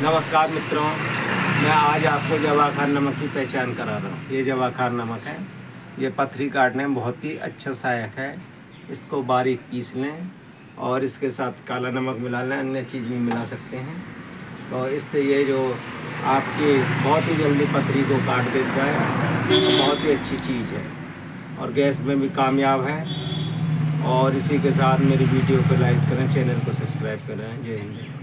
नमस्कार मित्रों, मैं आज आपको जवाखार नमक की पहचान करा रहा हूँ। ये जवाखार नमक है। ये पथरी काटने में बहुत ही अच्छा सहायक है। इसको बारीक पीस लें और इसके साथ काला नमक मिला लें, अन्य चीज़ भी मिला सकते हैं। तो इससे ये जो आपकी बहुत ही जल्दी पथरी को काट देता है, तो बहुत ही अच्छी चीज़ है और गैस में भी कामयाब है। और इसी के साथ मेरी वीडियो को लाइक करें, चैनल को सब्सक्राइब करें। जय हिंद।